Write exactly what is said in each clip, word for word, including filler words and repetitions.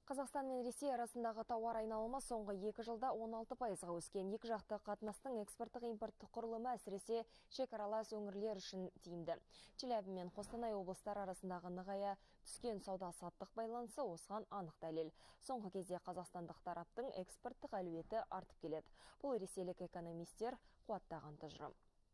Қазақстан мен Ресей арасындағы тауар айналымы соңғы екі жылда он алты пайызға өскен. Екі жақты қатынастың экспорттық импорттық құрылымы әсіресе шекаралас өңірлер үшін тиімді. Челябі мен Қостанай облыстары арасындағы нығая түскен сауда-саттық байланысы осыған анық дәлел. Соңғы кезде қазақстандық тараптың экспорттық әлеуеті артып келеді. Бұл ресейлік экономистер қуаттаған тұжырым.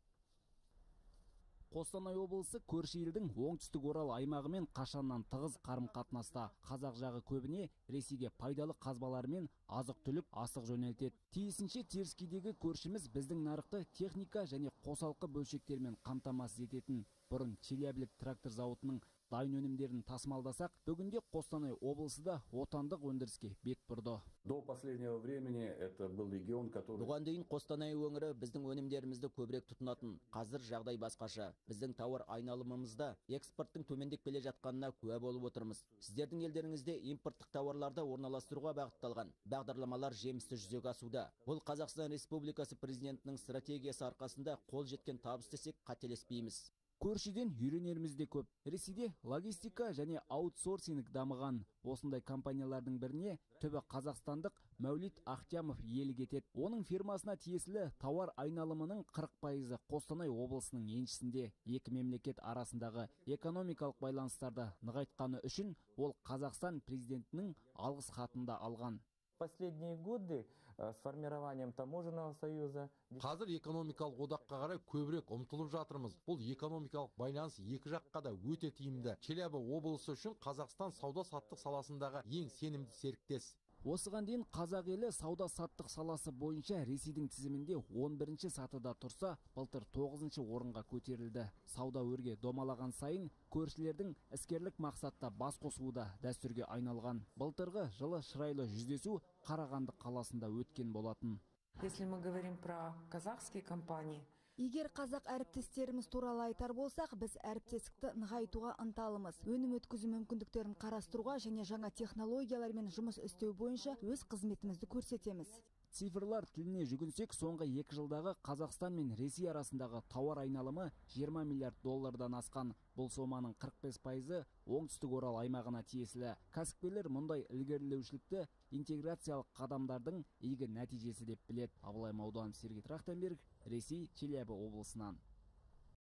Қостанай облысы көрші елдің оңтүстік Орал аймағымен қашаннан тығыз қарым-қатынаста. Қазақ жағы көбіне Ресейге пайдалы қазбалар мен азық-түлік асық жөнелтеді. Тиісінше теріскейдегі көршіміз біздің нарықты техника және қосалқы бөлшектермен қамтамасыз ететін. Бұрын Челябілік трактор зауытының дайын өнімдерін тасымалдасақ, бүгінде Қостанай облысы да отандық өндіріске бет бұрды. До последнего времени это был регион, который... Бұған дейін Қостанай өңірі біздің өнімдерімізді көбірек тұтынатын. Қазір жағдай басқаша. Біздің тауар айналымымызда экспорттың төмендеп келе жатқанына куә болып отырмыз. Сіздердің елдеріңізде импорттық тауарларды орналастыруға бағытталған бағдарламалар жемісті жүзеге асуда. Бұл Қазақстан Республикасы президентінің стратегиясы арқасында қол жеткен табыс десек қателеспейміз. Көршіден үйренеріміз де көп. Ресейде логистика және аутсорсинг дамыған. Осындай компаниялардың біріне түбі қазақстандық Мәулит Ахтямов иелік етеді. Оның фирмасына тиесілі тауар айналымының қырық пайызы Қостанай облысының еншісінде. Екі мемлекет арасындағы экономикалық байланыстарды нығайтқаны үшін ол Қазақстан президентінің алғыс хатында алған. Последние годы с формированием таможенного союза. Қазір экономикалық одаққа қарай көбірек ұмтылып жатырмыз. Бұл экономикалық байланыс екі жаққа да өте тиімді. Челябі облысы үшін Қазақстан сауда-саттық саласындағы ең сенімді серіктес. Осыған дейін қазақ елі сауда-саттық саласы бойынша Ресейдің тізімінде он бірінші сатыда тұрса, былтыр тоғызыншы орынға көтерілді. Сауда өрге домалаған сайын көршілердің іскерлік мақсатта бас қосуы да дәстүрге айналған. Былтырғы жылы шырайлы жүздесу Қарағанды қаласында өткен болатын. Если мы говорим про казахские компании, егер қазақ әріптестеріміз туралы айтар болсақ, біз әріптестікті нығайтуға ынталымыз. Өнім өткізу мүмкіндіктерін қарастыруға және жаңа технологиялармен жұмыс істеу бойынша өз қызметімізді көрсетеміз. Цифрлар тіліне жүгінсек, соңғы екі жылдағы Қазақстан мен Ресей арасындағы тауар айналымы жиырма миллиард доллардан асқан. Бұл соманың қырық бес пайызы оңтүстік Орал аймағына тиесілі. Кәсіпкерлер мұндай ілгерілеушілікті интеграциялық қадамдардың игі нәтижесі деп біледі. Абылай Мауданов, Сергей Трахтенберг, Ресей, Челябі облысынан.